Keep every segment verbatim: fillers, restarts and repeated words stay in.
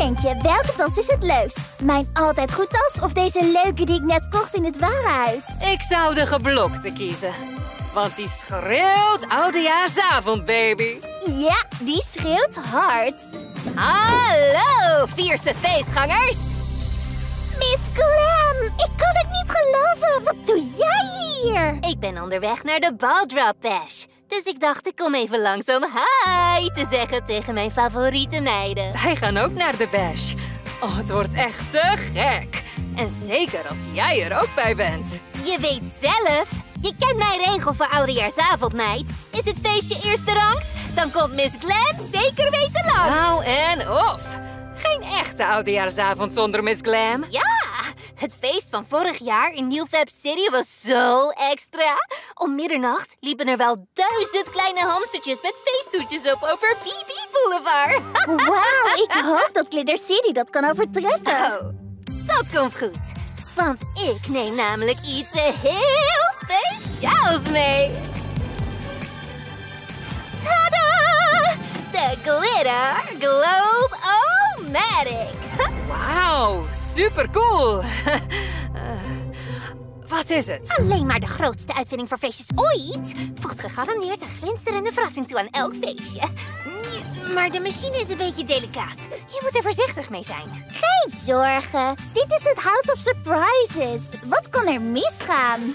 denk je, welke tas is het leukst? Mijn altijd goed tas of deze leuke die ik net kocht in het warenhuis? Ik zou de geblokte kiezen. Want die schreeuwt oudejaarsavond, baby. Ja, die schreeuwt hard. Hallo, fierse feestgangers. Miss Glam, ik kan het niet geloven. Wat doe jij hier? Ik ben onderweg naar de Baldrop Bash. Dus ik dacht, ik kom even langs om hi te zeggen tegen mijn favoriete meiden. Wij gaan ook naar de Bash. Oh, het wordt echt te gek. En zeker als jij er ook bij bent. Je weet zelf. Je kent mijn regel voor oudejaarsavond, meid. Is het feestje eerste rangs? Dan komt Miss Glam zeker weten langs. Nou en of. Geen echte oudejaarsavond zonder Miss Glam. Ja, het feest van vorig jaar in New Fab City was zo extra. Om middernacht liepen er wel duizend kleine hamstertjes met feesthoedjes op over P P Boulevard. Wauw, ik hoop dat Glitter City dat kan overtreffen. Oh, dat komt goed. Want ik neem namelijk iets heel speciaals mee. Tada! De Glitter Globe-O-Matic. Wauw, super cool. uh, wat is het? Alleen maar de grootste uitvinding voor feestjes ooit. Voegt gegarandeerd een glinsterende verrassing toe aan elk feestje. Maar de machine is een beetje delicaat. Je moet er voorzichtig mee zijn. Geen zorgen. Dit is het House of Surprises. Wat kan er misgaan?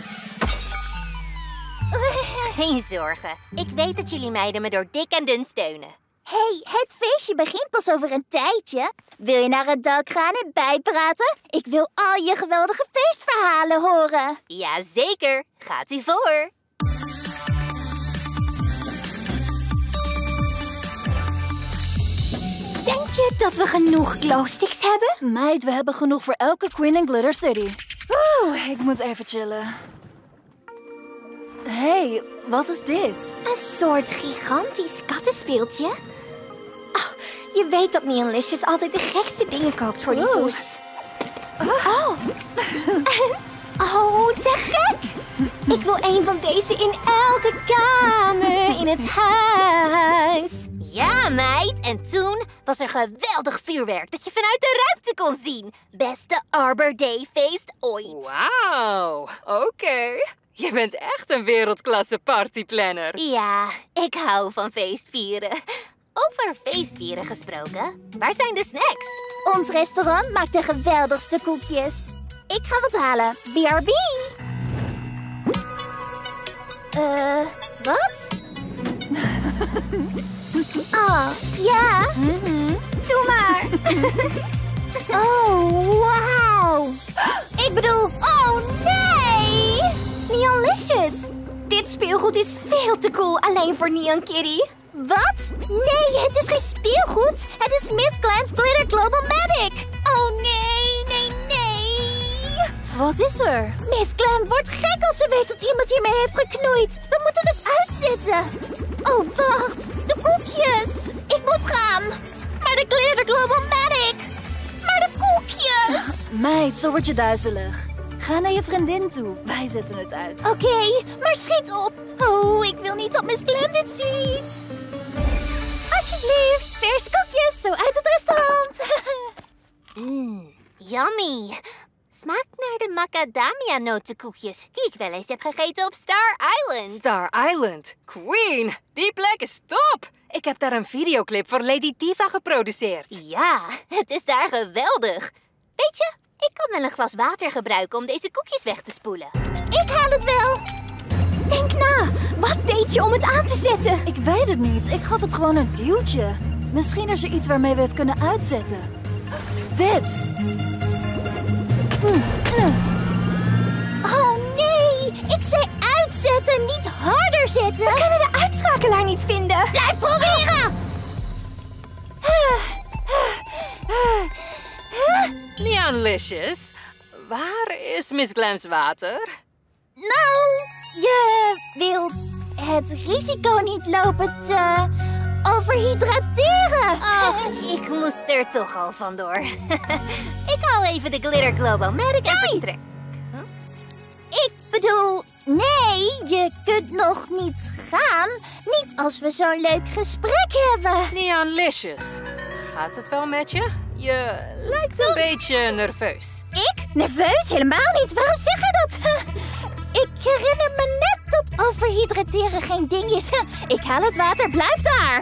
Geen zorgen. Ik weet dat jullie meiden me door dik en dun steunen. Hé, hey, het feestje begint pas over een tijdje. Wil je naar het dak gaan en bijpraten? Ik wil al je geweldige feestverhalen horen. Jazeker. Gaat ie voor. Denk je dat we genoeg glowsticks hebben? Meid, we hebben genoeg voor elke queen in Glitter City. Oeh, ik moet even chillen. Hé, hey, wat is dit? Een soort gigantisch kattenspeeltje. Oh, je weet dat Neon Licious altijd de gekste dingen koopt voor die poes. Oh. Oh, te gek! Ik wil een van deze in elke kamer in het huis. Ja, meid. En toen was er geweldig vuurwerk dat je vanuit de ruimte kon zien. Beste Arbor Day feest ooit. Wauw, oké. Okay. Je bent echt een wereldklasse partyplanner. Ja, ik hou van feestvieren. Over feestvieren gesproken, waar zijn de snacks? Ons restaurant maakt de geweldigste koekjes. Ik ga wat halen. B R B. Eh, uh, wat? Oh, ja. Mm-hmm. Doe maar. Oh, wauw. Ik bedoel, oh nee! Neon Licious. Dit speelgoed is veel te cool alleen voor Neon Kitty. Wat? Nee, het is geen speelgoed. Het is Miss Glam's Glitter Globe-O-Matic. Oh nee, nee, nee. Wat is er? Miss Glam wordt gek als ze weet dat iemand hiermee heeft geknoeid. We moeten het uitzetten. Oh, wacht. De koekjes. Ik moet gaan. Maar de Glitter Globe-O-Matic. Maar de koekjes. Meid, zo word je duizelig. Ga naar je vriendin toe. Wij zetten het uit. Oké, okay, maar schiet op. Oh, ik wil niet dat Miss Glam dit ziet. Alsjeblieft, verse koekjes, zo uit het restaurant. Mmm, yummy. Smaakt naar de macadamia-notenkoekjes die ik wel eens heb gegeten op Star Island. Star Island? Queen, die plek is top. Ik heb daar een videoclip voor Lady Diva geproduceerd. Ja, het is daar geweldig. Weet je, ik kan wel een glas water gebruiken om deze koekjes weg te spoelen. Ik haal het wel. Denk na. Wat deed je om het aan te zetten? Ik weet het niet. Ik gaf het gewoon een duwtje. Misschien is er iets waarmee we het kunnen uitzetten. Dit. Oh nee. Ik zei uitzetten, niet harder zetten. We kunnen de uitschakelaar niet vinden. Blijf proberen. Neon Licious, waar is Miss Glam's water? Nou, je wilt het risico niet lopen te overhydrateren. Oh, ik moest er toch al vandoor. Ik haal even de Glitter Globe-O-Matic en vertrek. Huh? Ik bedoel, nee, je kunt nog niet gaan. Niet als we zo'n leuk gesprek hebben. Neon Licious, gaat het wel met je? Je lijkt een beetje nerveus. Ik? Nerveus? Helemaal niet. Waarom zeg je dat? Ik herinner me net dat overhydrateren geen ding is. Ik haal het water. Blijf daar.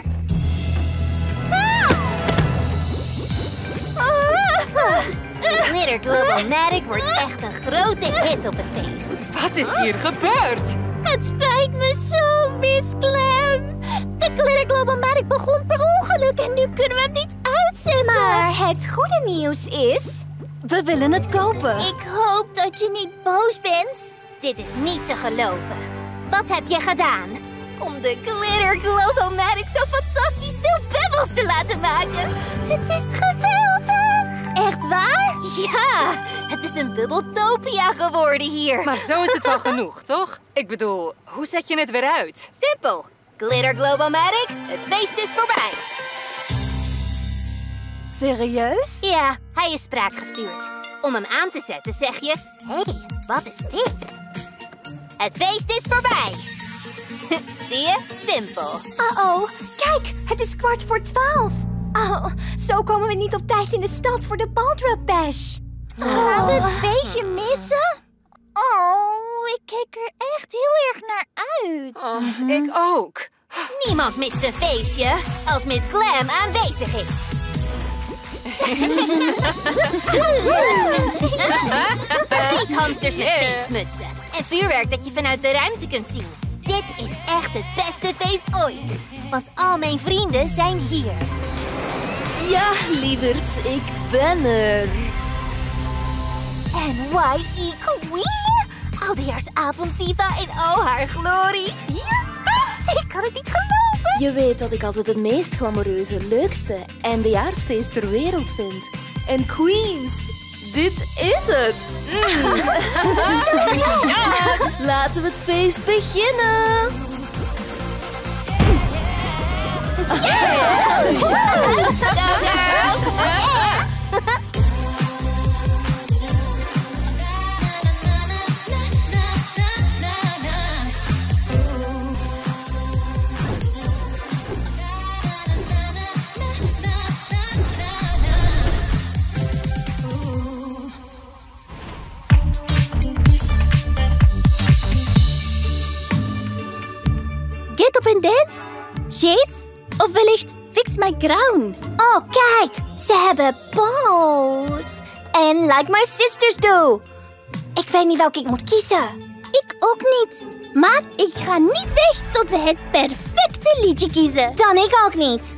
Glitter Globomatic wordt echt een grote hit op het feest. Wat is hier gebeurd? Het spijt me zo, Miss Clem. De Glitter Globomatic begon per ongeluk en nu kunnen we hem niet uitzetten. Maar het goede nieuws is... We willen het kopen. Ik hoop dat je niet boos bent. Dit is niet te geloven. Wat heb je gedaan? Om de Glitter Globomatic zo fantastisch veel bubbels te laten maken. Het is geweldig. Echt waar? Ja, het is een bubbeltopia geworden hier. Maar zo is het wel genoeg, toch? Ik bedoel, hoe zet je het weer uit? Simpel. Glitter Globomatic, het feest is voorbij. Serieus? Ja, hij is spraakgestuurd. Om hem aan te zetten zeg je... Hé, hey, wat is dit? Het feest is voorbij. Zie je? Simpel. Uh-oh, kijk, het is kwart voor twaalf. Oh, zo komen we niet op tijd in de stad voor de Baldrop Bash. Gaan we het feestje missen? Oh, ik kijk er echt heel erg naar uit. Oh, ik ook. Niemand mist een feestje als Miss Glam aanwezig is. Vergeet hamsters met feestmutsen en vuurwerk dat je vanuit de ruimte kunt zien. Dit is echt het beste feest ooit, want al mijn vrienden zijn hier. Ja, lieverd, ik ben er. En Y E Queen? Oudejaarsavond diva in al haar glorie. Hier? Ik kan het niet geloven. Je weet dat ik altijd het meest glamoureuze, leukste eindejaarsfeest ter wereld vind. En Queens, dit is het. Mm. Laten we het feest beginnen. Yeah. Go girls! Yeah. Get up and dance? Shades? Of wellicht Fix My Crown? Oh, kijk! Ze hebben balls. En like my sisters do. Ik weet niet welke ik moet kiezen. Ik ook niet. Maar ik ga niet weg tot we het perfecte liedje kiezen. Dan ik ook niet.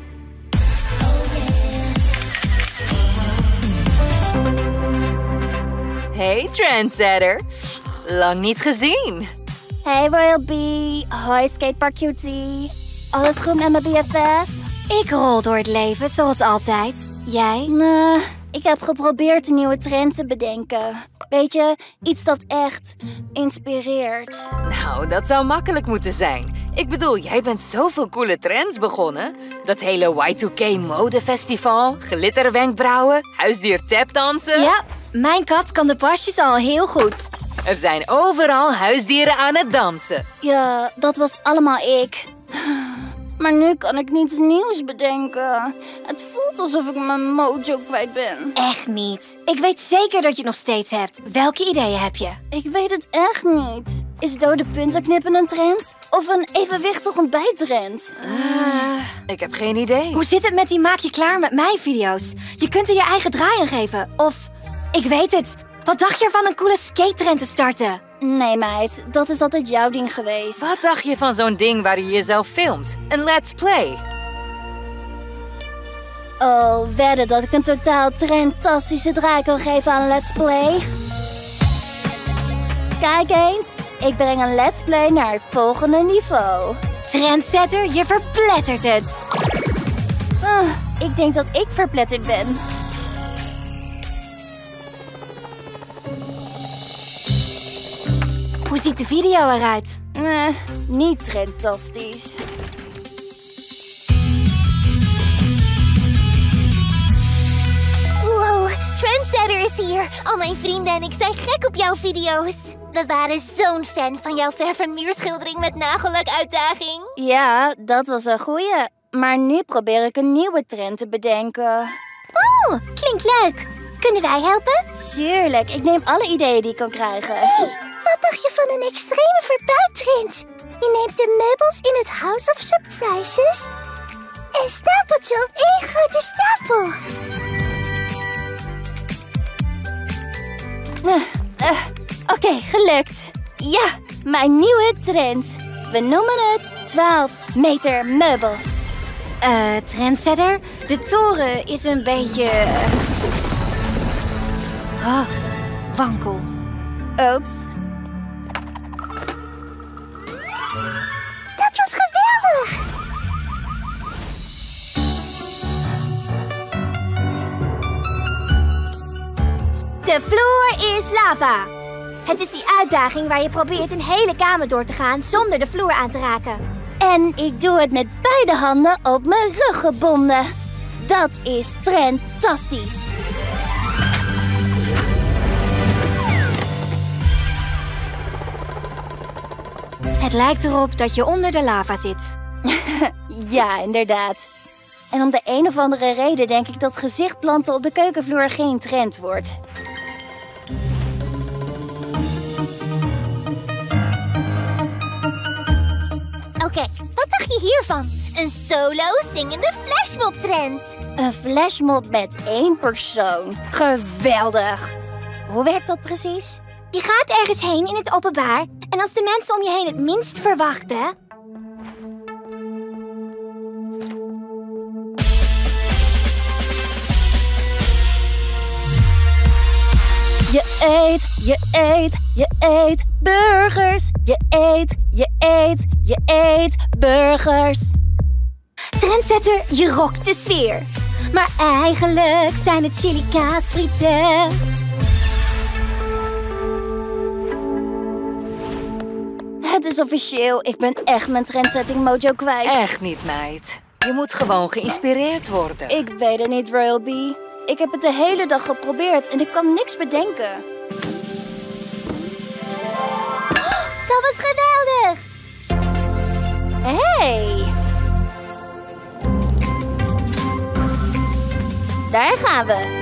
Hey, trendsetter. Lang niet gezien. Hey Royal Bee. Hoi Skatepark Cutie. Alles goed met mijn B F F? Ik rol door het leven, zoals altijd. Jij? Nee, ik heb geprobeerd een nieuwe trend te bedenken. Weet je, iets dat echt inspireert. Nou, dat zou makkelijk moeten zijn. Ik bedoel, jij bent zoveel coole trends begonnen. Dat hele Y twee K modefestival, glitterwenkbrauwen, huisdier tapdansen. Ja, mijn kat kan de pasjes al heel goed. Er zijn overal huisdieren aan het dansen. Ja, dat was allemaal ik. Maar nu kan ik niets nieuws bedenken. Het voelt alsof ik mijn mojo kwijt ben. Echt niet. Ik weet zeker dat je het nog steeds hebt. Welke ideeën heb je? Ik weet het echt niet. Is dode punten knippen een trend? Of een evenwichtig ontbijttrend? Uh, ik heb geen idee. Hoe zit het met die maak je klaar met mij video's? Je kunt er je eigen draai aan geven. Of, ik weet het. Wat dacht je ervan een coole skate-trend te starten? Nee meid, dat is altijd jouw ding geweest. Wat dacht je van zo'n ding waar je jezelf filmt? Een let's play? Oh, wedden dat ik een totaal trendtastische draai kan geven aan Let's Play? Kijk eens, ik breng een Let's Play naar het volgende niveau. Trendsetter, je verplettert het. Uh, ik denk dat ik verpletterd ben. Hoe ziet de video eruit? Nee, niet trendtastisch. Wow, Trendsetter is hier. Al mijn vrienden en ik zijn gek op jouw video's. We waren zo'n fan van jouw verf- en muurschildering met nagellak-uitdaging. Ja, dat was een goeie. Maar nu probeer ik een nieuwe trend te bedenken. Oeh, klinkt leuk. Kunnen wij helpen? Tuurlijk, ik neem alle ideeën die ik kan krijgen. Hey, wat dacht je van een extreme verbouwtrend? Je neemt de meubels in het House of Surprises en stapelt ze op één grote stapel. Uh, uh, Oké, okay, gelukt. Ja, mijn nieuwe trend. We noemen het twaalf meter meubels. Eh, uh, trendsetter, de toren is een beetje... Oh, wankel. Oeps. Dat was geweldig! De vloer is lava. Het is die uitdaging waar je probeert een hele kamer door te gaan zonder de vloer aan te raken. En ik doe het met beide handen op mijn rug gebonden. Dat is trendtastisch. Het lijkt erop dat je onder de lava zit. Ja, inderdaad. En om de een of andere reden denk ik dat gezichtplanten op de keukenvloer geen trend wordt. Oké, okay, wat dacht je hiervan? Een solo zingende flashmob-trend. Een flashmob met één persoon. Geweldig! Hoe werkt dat precies? Je gaat ergens heen in het openbaar en als de mensen om je heen het minst verwachten... Je eet, je eet, je eet burgers. Je eet, je eet, je eet burgers. Trendsetter, je rokt de sfeer. Maar eigenlijk zijn het chili kaasfrieten. Het is officieel, ik ben echt mijn trendsetting mojo kwijt. Echt niet, meid. Je moet gewoon geïnspireerd worden. Ik weet het niet, Royal B. Ik heb het de hele dag geprobeerd en ik kan niks bedenken. Dat was geweldig! Hey! Daar gaan we.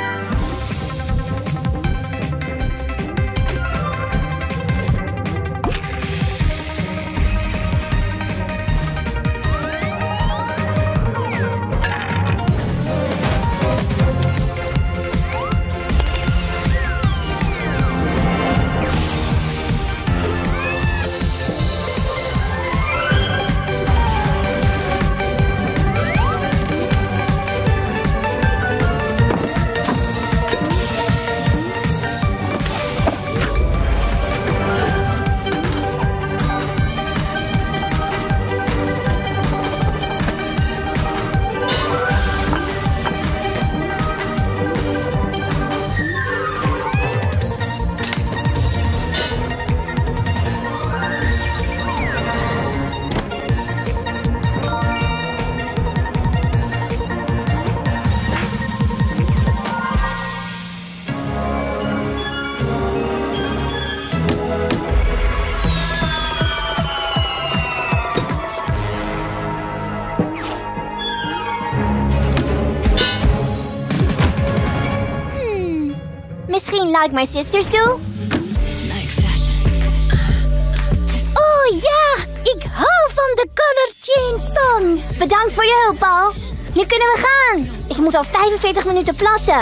Misschien like my sisters do? Oh ja, ik hou van de Color Change Song. Bedankt voor je hulp, Paul. Nu kunnen we gaan. Ik moet al vijfenveertig minuten plassen.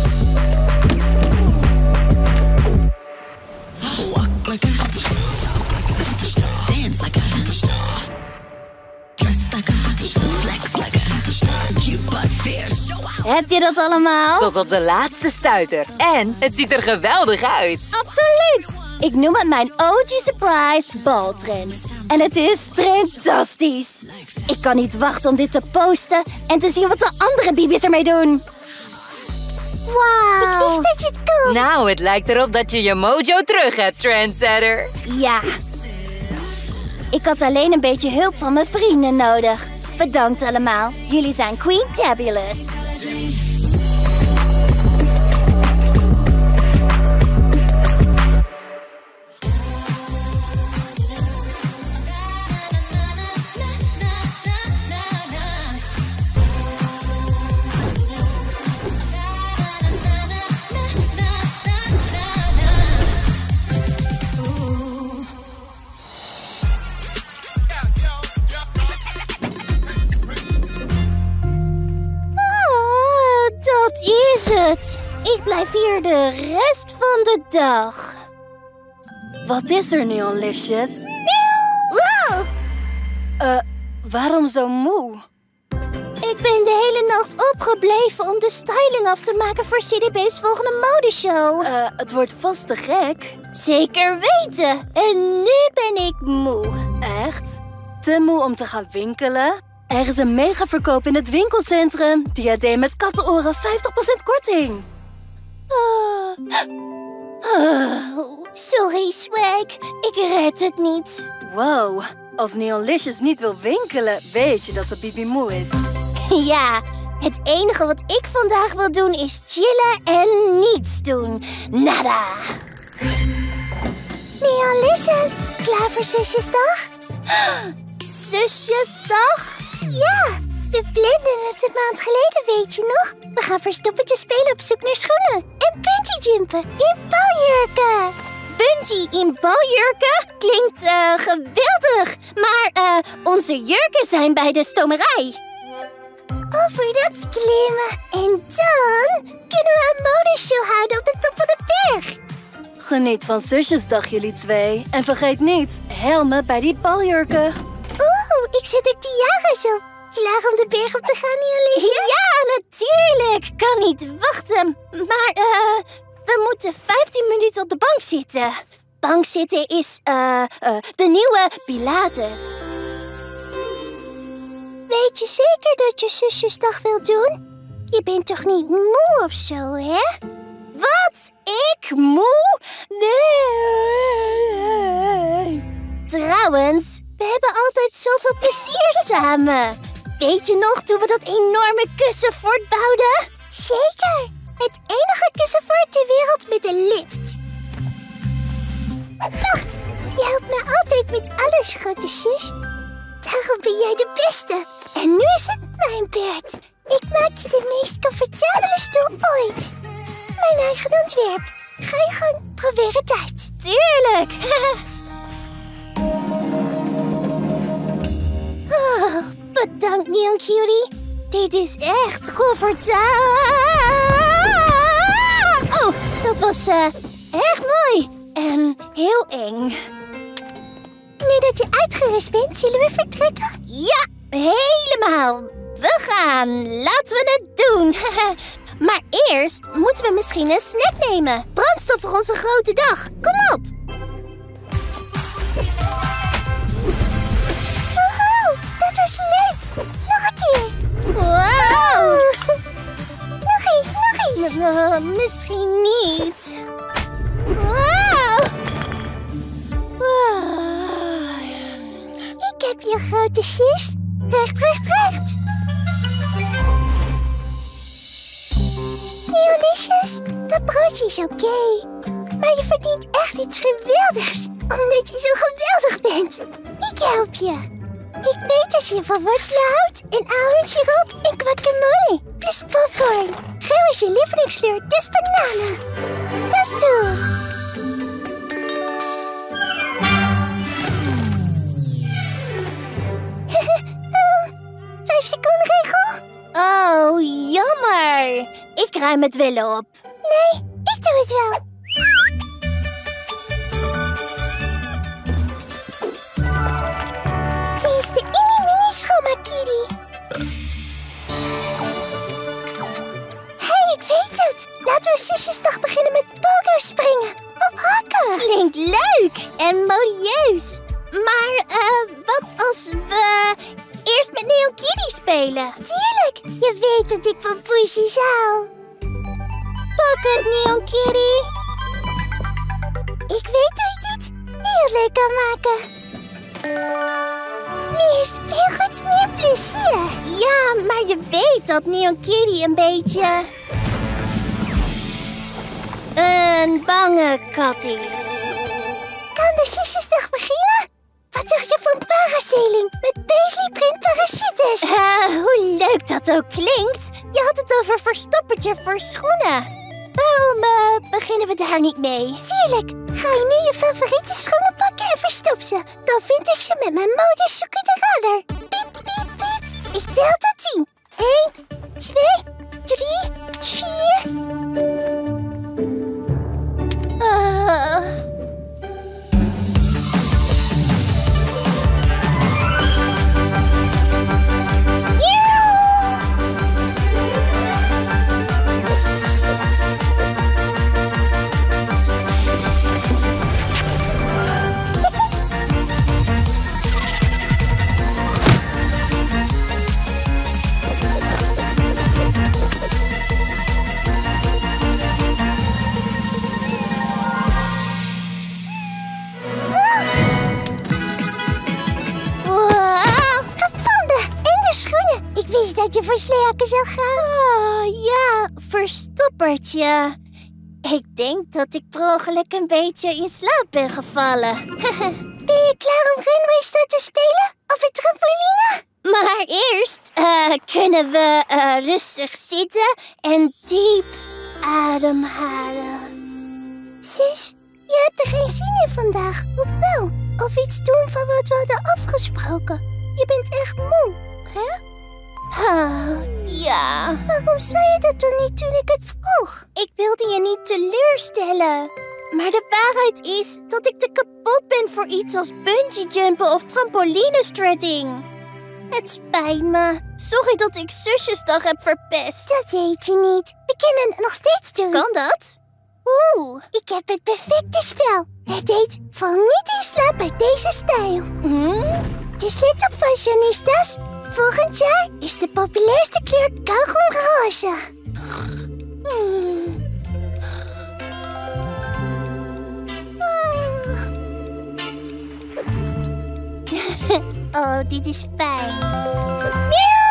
Heb je dat allemaal? Tot op de laatste stuiter. En het ziet er geweldig uit. Absoluut! Ik noem het mijn O G Surprise baltrend. En het is trendtastisch. Ik kan niet wachten om dit te posten en te zien wat de andere bibi's ermee doen. Wauw. Ik wist dat je het kon. Nou, het lijkt erop dat je je mojo terug hebt, trendsetter. Ja. Ik had alleen een beetje hulp van mijn vrienden nodig. Bedankt allemaal. Jullie zijn Queen Tabulous. het. Ik blijf hier de rest van de dag. Wat is er, Neonlicious? Wow! Eh, waarom zo moe? Ik ben de hele nacht opgebleven om de styling af te maken voor C D B's volgende modeshow. Eh, het wordt vast te gek. Zeker weten. En nu ben ik moe. Echt? Te moe om te gaan winkelen? Er is een mega verkoop in het winkelcentrum. Diadeem met kattenoren, vijftig procent korting. Oh. Oh. Sorry, Swag. Ik red het niet. Wow, als Neonlicious niet wil winkelen, weet je dat de Bibi moe is. Ja, het enige wat ik vandaag wil doen is chillen en niets doen. Nada. Neonlicious, klaar voor zusjesdag? Zusjesdag? Ja, we plannen het een maand geleden, weet je nog? We gaan verstoppertje spelen op zoek naar schoenen. En bungee jumpen in baljurken. Bungee in baljurken? Klinkt uh, geweldig. Maar uh, onze jurken zijn bij de stomerij. Over dat klimmen. En dan kunnen we een modeshow houden op de top van de berg. Geniet van zusjesdag, jullie twee. En vergeet niet, helmen bij die baljurken. Oeh, ik zit er tiara's op. Klaar om de berg op te gaan, Neonlicious? Ja, natuurlijk. Kan niet wachten. Maar uh, we moeten vijftien minuten op de bank zitten. Bank zitten is uh, uh, de nieuwe Pilates. Weet je zeker dat je zusjesdag wil doen? Je bent toch niet moe of zo, hè? Wat? Ik moe? Nee. Trouwens, we hebben altijd zoveel plezier samen. Weet je nog toen we dat enorme kussenfort bouwden? Zeker. Het enige kussenfort ter wereld met een lift. Wacht, je helpt me altijd met alles, grote zus. Daarom ben jij de beste. En nu is het mijn beurt. Ik maak je de meest comfortabele stoel ooit. Mijn eigen ontwerp. Ga je gang, probeer het uit. Tuurlijk. Oh, bedankt, Neon Cutie. Dit is echt comfortabel. Oh, dat was uh, erg mooi. En heel eng. Nu dat je uitgerust bent, zullen we vertrekken? Ja, helemaal. We gaan. Laten we het doen. Maar eerst moeten we misschien een snack nemen. Brandstof voor onze grote dag. Kom op. Woehoe, dat was leuk. Nog een keer. Wow. Nog eens, nog eens. Uh, misschien niet. Wow. Wow. Ik heb je grote zus. Recht, recht, recht. Neonlicious, dat broodje is oké. Okay. Maar je verdient echt iets geweldigs. Omdat je zo geweldig bent. Ik help je. Ik weet dat je van wortelen houdt. En ahornsiroop en guacamole. Plus popcorn. Geel is je lievelingskleur, dus bananen. Dat is toe. Vijf seconden regel? Oh, jammer. Ik ruim het wel op. Nee, ik doe het wel. Dit is de mini-mini schoonmaakkitty. Hé, ik weet het. Laten we zusjesdag beginnen met pogo springen. Op hakken. Klinkt leuk en modieus. Maar uh, wat als we eerst met Neon Kitty spelen? Tuurlijk, je weet dat ik van poesjes hou. Pak het, Neon Kitty. Ik weet hoe ik dit heel leuk kan maken. Meer speelgoed, meer plezier. Ja, maar je weet dat Neon Kitty een beetje een bange kat is. Kan de zusjesdag beginnen? Wat dacht je van parasailing met paisley print parachutes? Uh, hoe leuk dat ook klinkt. Je had het over verstoppertje voor schoenen. Waarom uh, beginnen we daar niet mee? Tuurlijk. Ga je nu je favoriete schoenen pakken en verstop ze. Dan vind ik ze met mijn modezoekende radar. Piep, piep, piep. Ik tel tot tien. Eén, twee, drie, vier. Uh. Dat je voor sleaken zou gaan. Oh, ja, verstoppertje. Ik denk dat ik per ongeluk een beetje in slaap ben gevallen. Ben je klaar om renrace te spelen? Op een trampoline? Maar eerst uh, kunnen we uh, rustig zitten en diep ademhalen. Sis, je hebt er geen zin in vandaag, of wel? Of iets doen van wat we hadden afgesproken. Je bent echt moe, hè? Oh, ja. Waarom zei je dat dan niet toen ik het vroeg? Ik wilde je niet teleurstellen. Maar de waarheid is dat ik te kapot ben voor iets als bungee jumpen of trampolinestrutting. Het spijt me. Sorry dat ik zusjesdag heb verpest. Dat weet je niet. We kunnen het nog steeds doen. Kan dat? Oeh, ik heb het perfecte spel. Het heet Val niet in slaap bij deze stijl. Hmm? Dus let op, fashionistas. Volgend jaar is de populairste kleur kauwgomroze. Hmm. Oh. Oh, dit is fijn.